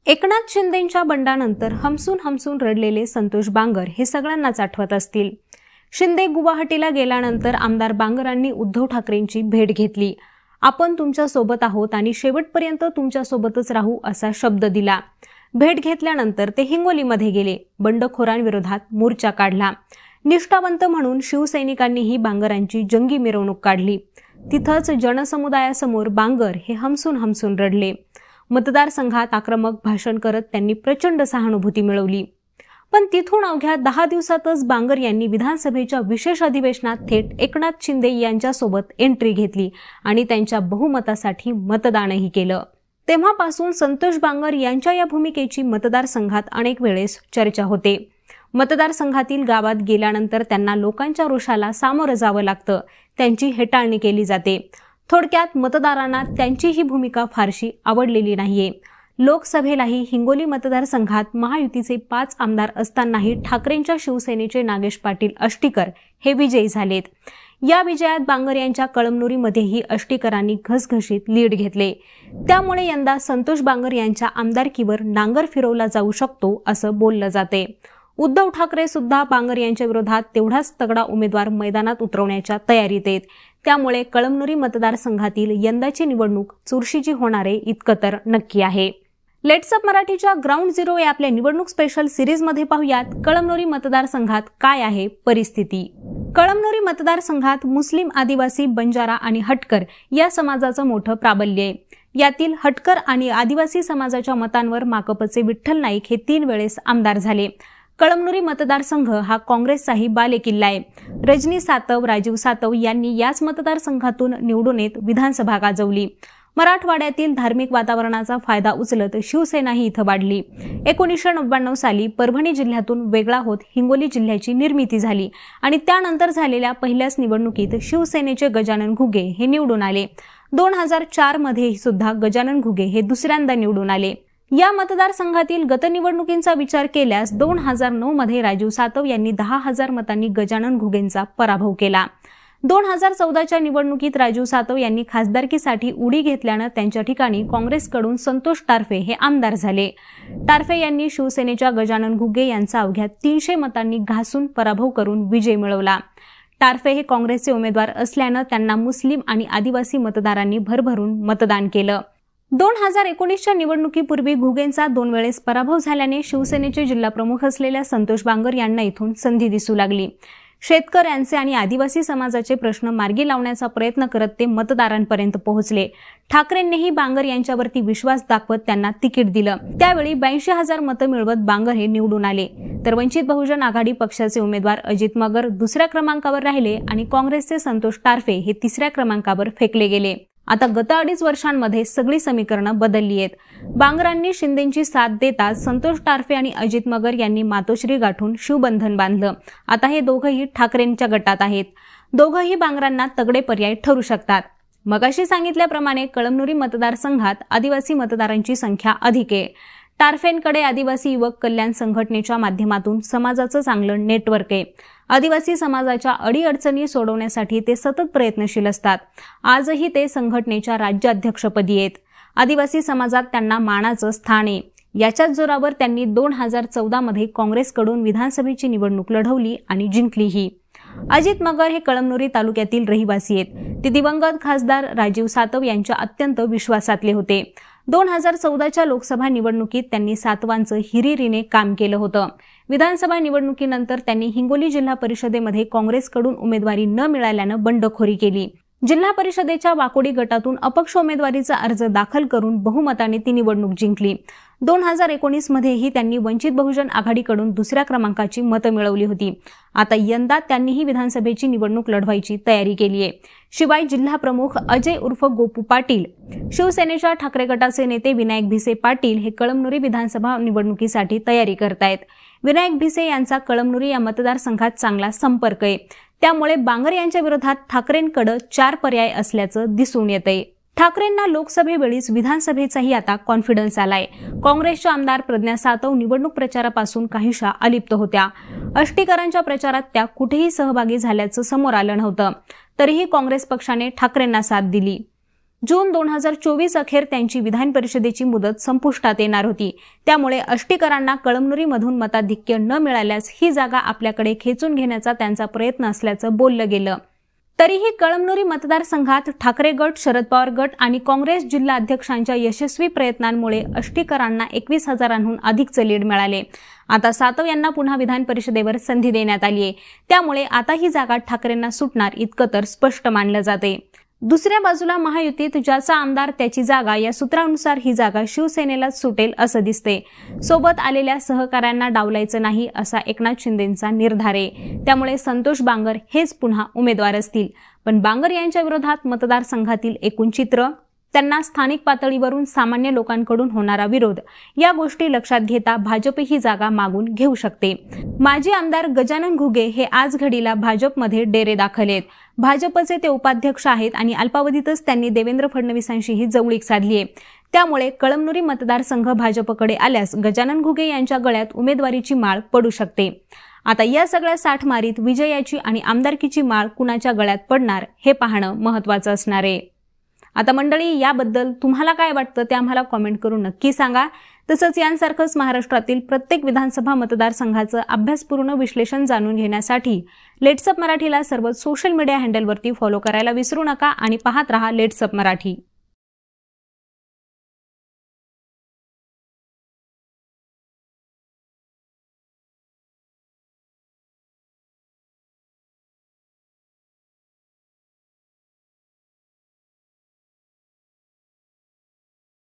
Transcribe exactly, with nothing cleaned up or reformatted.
एकनाथ शिंदेंच्या बंडानंतर हमसून हमसून रडलेले संतोष बांगर हे सगळ्यांनाच आठवत असतील। शिंदे गुवाहाटीला गेल्यानंतर आमदार बांगरांनी उद्धव ठाकरेंची भेट घेतली। आपण तुमच्या सोबत आहोत आणि शेवटपर्यंत तुमच्या सोबतच राहू असा शब्द दिला। भेट घेतल्यानंतर ते हिंगोलीमध्ये गेले, बंडखोरांविरोधात मोर्चा काढला। निष्ठावंत म्हणून शिवसैनिकांनीही बांगरांची जंगी मिरवणूक काढली। तिथंच जनसमुदायासमोर बांगर हे हमसून हमसून रडले। मतदारसंघात आक्रमक भाषण करत त्यांनी प्रचंड सहानुभूती मिळवली। पण तिथून अवघ्या दहा दिवसातच बांगर यांनी विधानसभेच्या विशेष अधिवेशनात थेट एकनाथ शिंदे यांच्यासोबत एंट्री घेतली आणि त्यांच्या बहुमतासाठी मतदानही केलं। तेव्हापासून संतोष बांगर यांच्या या भूमिकेची मतदारसंघात अनेक वेळेस चर्चा होते। मतदारसंघातील गावात गेल्यानंतर त्यांना लोकांच्या रोषाला सामोरं जावं लागतं, त्यांची हेटाळणी केली जाते। थोडक्यात मतदारांना त्यांची ही भूमिका फारशी आवडलेली नाहीये। लोकसभेलाही हिंगोली मतदारसंघात महायुतीचे पाच आमदार असतानाही ठाकरेंच्या शिवसेनेचे नागेश पाटील अष्टीकर हे विजयी झालेत। या विजयात बांगर यांच्या कळमनुरीमध्येही अष्टीकरांनी घसघशीत लीड घेतले। त्यामुळे यंदा संतोष बांगर यांच्या आमदारकीवर नांगर फिरवला जाऊ शकतो असं बोललं जाते। उद्धव ठाकरे सुद्धा बांगर यांच्या विरोधात तेवढाच तगडा उमेदवार मैदानात उतरवण्याच्या तयारीत आहेत। त्यामुळे कळमनुरी मतदारसंघातील यंदाची निवडणूक चुरशीची होणारे इतकं तर नक्की आहे। लेट्स अप मराठीच्या ग्राउंड झिरो या आपल्या निवडणूक स्पेशल सिरीजमध्ये पाहूयात कळमनुरी मतदारसंघात काय आहे परिस्थिती। कळमनुरी मतदारसंघात मुस्लिम, आदिवासी, बंजारा आणि हटकर या समाजाचं मोठं प्राबल्य आहे। यातील हटकर आणि आदिवासी समाजाच्या मतांवर माकपचे विठ्ठल नाईक हे तीन वेळेस आमदार झाले। कळमनुरी मतदारसंघ हा काँग्रेसचाही बालेकिल्ला आहे। रजनी सातव, राजीव सातव यांनी याच मतदारसंघातून निवडून येत विधानसभा गाजवली। मराठवाड्यातील धार्मिक वातावरणाचा फायदा उचलत शिवसेनाही इथं वाढली। एकोणीसशे नव्याण्णव साली परभणी जिल्ह्यातून वेगळा होत हिंगोली जिल्ह्याची निर्मिती झाली आणि त्यानंतर झालेल्या पहिल्याच निवडणुकीत शिवसेनेचे गजानन घुगे हे निवडून आले। दोन हजार चार मध्ये सुद्धा गजानन घुगे हे दुसऱ्यांदा निवडून आले। या मतदारसंघातील गत निवडणुकींचा विचार केल्यास दोन हजार नऊ मध्ये राजीव सातव यांनी दहा हजार मतांनी गजानन घुगेंचा पराभव केला। दोन हजार चौदाच्या निवडणुकीत राजीव सातव यांनी खासदारकीसाठी उडी घेतल्यानं त्यांच्या ठिकाणी काँग्रेसकडून संतोष टारफे हे आमदार झाले। टारफे यांनी शिवसेनेच्या गजानन घुगे यांचा अवघ्या तीनशे मतांनी घासून पराभव करून विजय मिळवला। टारफे हे काँग्रेसचे उमेदवार असल्यानं त्यांना मुस्लिम आणि आदिवासी मतदारांनी भरभरून मतदान केलं। दोन हजार एकोणीसच्या निवडणुकीपूर्वी घुगेंचा दोन वेळेस पराभव झाल्याने शिवसेनेचे जिल्हाप्रमुख असलेल्या संतोष बांगर यांना इथून संधी दिसू लागली। शेतकऱ्यांचे आणि आदिवासी समाजाचे प्रश्न मार्गी लावण्याचा प्रयत्न करत ते मतदारांपर्यंत पोहोचले। ठाकरेंनीही बांगर यांच्यावरती विश्वास दाखवत त्यांना तिकीट दिलं। त्यावेळी ब्याऐंशी हजार मतं मिळवत बांगर हे निवडून आले, तर वंचित बहुजन आघाडी पक्षाचे उमेदवार अजित मगर दुसऱ्या क्रमांकावर राहिले आणि काँग्रेसचे संतोष टारफे हे तिसऱ्या क्रमांकावर फेकले गेले। आता गत अडीच वर्षांमध्ये सगळी समीकरणं बदलली आहेत। बांगरांनी शिंदेंची साथ देताच संतोष टारफे आणि अजित मगर यांनी मातोश्री गाठून शिवबंधन बांधलं। आता हे दोघंही ठाकरेंच्या गटात आहेत। दोघंही बांगरांना तगडे पर्याय ठरू शकतात। मगाशी सांगितल्याप्रमाणे कळमनुरी मतदारसंघात आदिवासी मतदारांची संख्या अधिक आहे। टारफेंकडे आदिवासी युवक कल्याण संघटनेच्या माध्यमातून समाजाचं चांगलं नेटवर्क आहे। आदिवासी समाजाच्या अडीअडचणी सोडवण्यासाठी ते सतत प्रयत्नशील असतात। आजही ते संघटनेच्या राज्याध्यक्षपदी आहेत। आदिवासी समाजात त्यांना मानाचं स्थान आहे। याच्याच जोरावर त्यांनी दोन हजार चौदा मध्ये काँग्रेसकडून विधानसभेची निवडणूक लढवली आणि जिंकलीही। अजित मगर हे कळमनुरी तालुक्यातील रहिवासी आहेत। ते दिवंगत खासदार राजीव सातव यांच्या अत्यंत विश्वासातले होते। दोन हजार चौदाच्या लोकसभा निवडणुकीत त्यांनी सातवांचं हिरिरीने काम केलं होतं। विधानसभा निवडणुकीनंतर त्यांनी हिंगोली जिल्हा परिषदेमध्ये काँग्रेसकडून उमेदवारी न मिळाल्यानं बंडखोरी केली। जिल्हा परिषदेच्या वाकोडी गटातून अपक्ष उमेदवारीचा अर्ज दाखल करून बहुमताने ती निवडणूक जिंकली। दोन हजार एकोणीस मध्येही त्यांनी वंचित बहुजन आघाडीकडून दुसऱ्या क्रमांकाची मतं मिळवली होती। आता यंदा त्यांनीही विधानसभेची निवडणूक लढवायची तयारी केली आहे। शिवाय जिल्हा प्रमुख अजय उर्फ गोपू पाटील, शिवसेनेच्या ठाकरे गटाचे नेते विनायक भिसे पाटील हे कळमनुरी विधानसभा निवडणुकीसाठी तयारी करतायत। विनायक भिसे यांचा कळमनुरी या मतदारसंघात चांगला संपर्क आहे। त्यामुळे बांगर यांच्या विरोधात ठाकरेंकडे चार पर्याय असल्याचं दिसून येतंय। ठाकरेंना लोकसभेवेळीच विधानसभेचाही आता कॉन्फिडन्स आलाय। काँग्रेसच्या आमदार प्रज्ञा सातव निवडणूक प्रचारापासून काहीशा अलिप्त होत्या। अष्टीकरांच्या प्रचारात त्या कुठेही सहभागी झाल्याचं समोर आलं नव्हतं, तरीही काँग्रेस पक्षाने ठाकरेंना साथ दिली। जून दोन हजार चोवीस अखेर त्यांची विधान परिषदेची मुदत संपुष्टात येणार होती। त्यामुळे आष्टीकरांना कळमनुरीमधून मताधिक्य न मिळाल्यास ही जागा आपल्याकडे खेचून घेण्याचा त्यांचा प्रयत्न असल्याचं बोललं गेलं। तरीही कळमनुरी मतदारसंघात ठाकरे गट, शरद पवार गट आणि काँग्रेस जिल्हा अध्यक्षांच्या यशस्वी प्रयत्नांमुळे आष्टीकरांना एकवीस हजारांहून अधिकचे लीड मिळाले। आता सातव यांना पुन्हा विधान परिषदेवर संधी देण्यात आली आहे, त्यामुळे आता ही जागा ठाकरेंना सुटणार इतकं तर स्पष्ट मानलं जाते। दुसऱ्या बाजूला महायुतीत ज्याचा आमदार त्याची जागा या सूत्रानुसार ही जागा शिवसेनेलाच सुटेल असं दिसते। सोबत आलेल्या सहकाऱ्यांना डावलायचं नाही असा एकनाथ शिंदेंचा निर्धार आहे। त्यामुळे संतोष बांगर हेच पुन्हा उमेदवार असतील। पण बांगर यांच्या विरोधात मतदारसंघातील एकूण चित्र, त्यांना स्थानिक पातळीवरून सामान्य लोकांकडून होणारा विरोध या गोष्टी लक्षात घेता भाजप ही जागा मागून घेऊ शकते। माजी आमदार गजानन घुगे हे आज घडीला भाजपमध्ये डेरे दाखल आहेत। भाजपचे ते उपाध्यक्ष आहेत आणि अल्पावधीतच त्यांनी देवेंद्र फडणवीसांशीही जवळीक साधली आहे। त्यामुळे कळमनुरी मतदारसंघ भाजपकडे आल्यास गजानन घुगे यांच्या गळ्यात उमेदवारीची माळ पडू शकते। आता या सगळ्या साठमारीत विजयाची आणि आमदारकीची माळ कुणाच्या गळ्यात पडणार हे पाहणं महत्त्वाचं असणार आहे। आता मंडळी, याबद्दल तुम्हाला काय वाटतं ते आम्हाला कॉमेंट करून नक्की सांगा। तसंच यांसारखंच महाराष्ट्रातील प्रत्येक विधानसभा मतदारसंघाचं अभ्यासपूर्ण विश्लेषण जाणून घेण्यासाठी लेट्सअप मराठीला सर्व सोशल मीडिया हँडलवरती फॉलो करायला विसरू नका आणि पाहत रहा लेट्सअप मराठी।